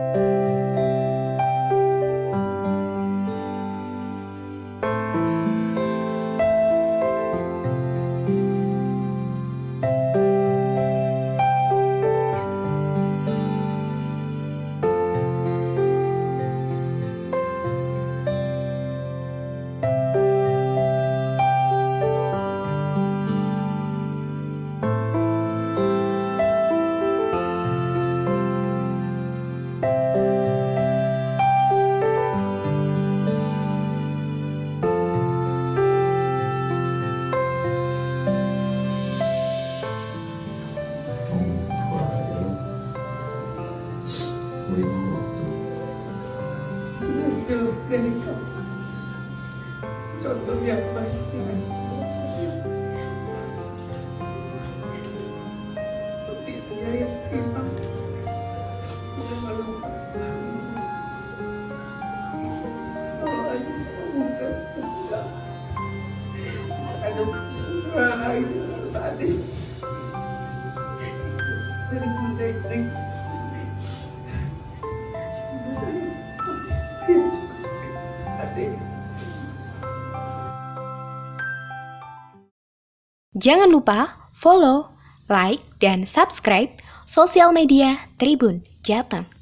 Ganito. Contohnya pasti. Seperti itu ya yang timbang. Tidak melupa. Kalau ada semoga semoga ada semoga itu harus ada dari mulai dari Jangan lupa follow, like, dan subscribe sosial media Tribun Jateng.